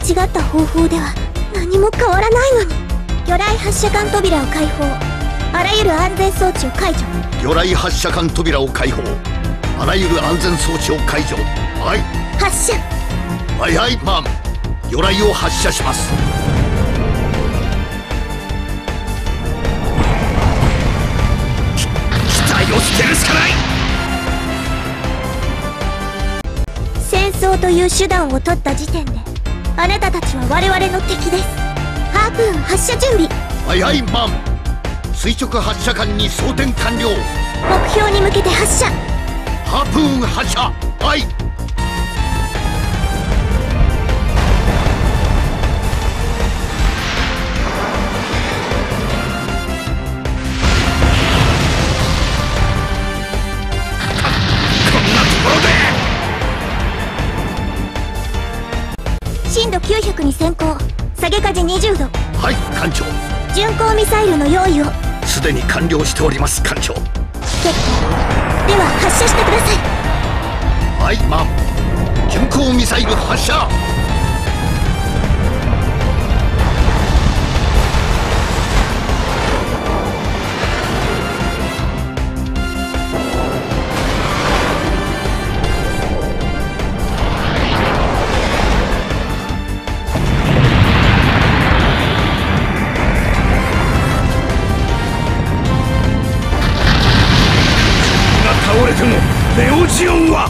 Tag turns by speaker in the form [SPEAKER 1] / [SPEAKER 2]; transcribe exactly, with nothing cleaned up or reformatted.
[SPEAKER 1] 違った方法では何も変わらないのに。魚雷発射管扉を開放。あらゆる安全装置を解除。
[SPEAKER 2] 魚雷発射管扉を開放。あらゆる安全装置を解除。はい。
[SPEAKER 1] 発射。
[SPEAKER 2] はいはい、マン。魚雷を発射します。機体を捨てるしかない。
[SPEAKER 1] 戦争という手段を取った時点であなたたちは我々の敵です。ハープーン発射準備。
[SPEAKER 2] はいはい、マン。垂直発射管に装填完了。
[SPEAKER 1] 目標に向けて発射。
[SPEAKER 2] ハープーン発射。はい。こんなところで。
[SPEAKER 1] 深度きゅうひゃくに先行。下げ風にじゅうど。
[SPEAKER 2] はい、艦長。
[SPEAKER 1] 巡航ミサイルの用意を。
[SPEAKER 2] すでに完了しております、艦長。
[SPEAKER 1] 結構。では発射してください。
[SPEAKER 2] はい、マン。巡航ミサイル発射。倒れてもネオジオンは